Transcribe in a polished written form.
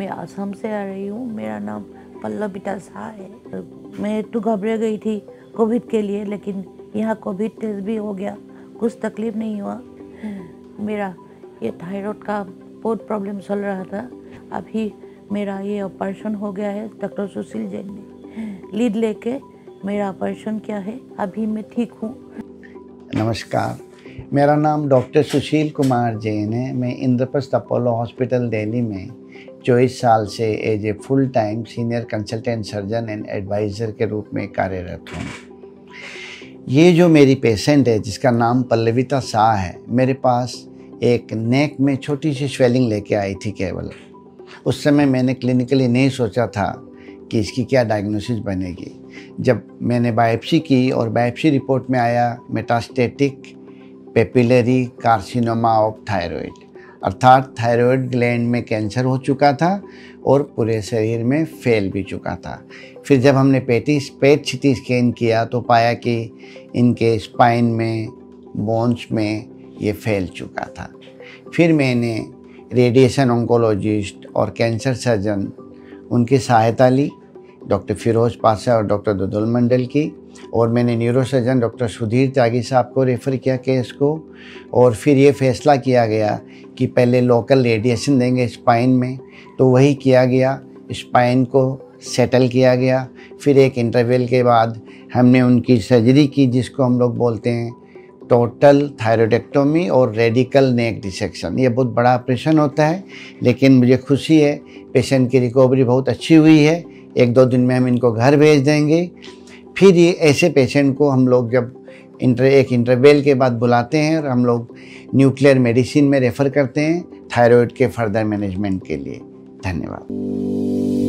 मैं आसाम से आ रही हूँ। मेरा नाम पल्लविता शाह है। मैं तो घबरा गई थी कोविड के लिए, लेकिन यहाँ कोविड टेस्ट भी हो गया, कुछ तकलीफ नहीं हुआ। मेरा ये थायराइड का बहुत प्रॉब्लम चल रहा था। अभी मेरा ये ऑपरेशन हो गया है। डॉक्टर सुशील जैन ने लीड लेके मेरा ऑपरेशन किया है। अभी मैं ठीक हूँ। नमस्कार, मेरा नाम डॉक्टर सुशील कुमार जैन है। मैं इंद्रप्रस्थ अपोलो हॉस्पिटल दिल्ली में 24 साल से as a full time senior consultant surgeon and adviser के रूप में कार्यरत हूँ। ये जो मेरी पेशेंट है जिसका नाम पल्लविता शाह है, मेरे पास एक नेक में छोटी सी स्वेलिंग लेके आई थी केवल। उस समय मैंने क्लिनिकली नहीं सोचा था कि इसकी क्या डायग्नोसिस बनेगी। जब मैंने बायोप्सी की और बायोप्सी रिपोर्ट में आया metastatic papillary carcinoma of thyroid, अर्थात थायराइड ग्लैंड में कैंसर हो चुका था और पूरे शरीर में फैल भी चुका था। फिर जब हमने पेट सीटी स्कैन किया तो पाया कि इनके स्पाइन में, बोन्स में ये फैल चुका था। फिर मैंने रेडिएशन ऑन्कोलॉजिस्ट और कैंसर सर्जन उनकी सहायता ली, डॉक्टर फिरोज पाशा और डॉक्टर दुदुल मंडल की, और मैंने न्यूरोसर्जन डॉक्टर सुधीर त्यागी साहब को रेफ़र किया केस को। और फिर ये फैसला किया गया कि पहले लोकल रेडिएशन देंगे स्पाइन में, तो वही किया गया। स्पाइन को सेटल किया गया। फिर एक इंटरवल के बाद हमने उनकी सर्जरी की, जिसको हम लोग बोलते हैं टोटल थायरॉइडेक्टोमी और रेडिकल नेक डिसेक्शन। ये बहुत बड़ा ऑपरेशन होता है, लेकिन मुझे खुशी है पेशेंट की रिकवरी बहुत अच्छी हुई है। 1-2 दिन में हम इनको घर भेज देंगे। फिर ये ऐसे पेशेंट को हम लोग जब एक इंटरवल के बाद बुलाते हैं और हम लोग न्यूक्लियर मेडिसिन में रेफ़र करते हैं थायराइड के फर्दर मैनेजमेंट के लिए। धन्यवाद।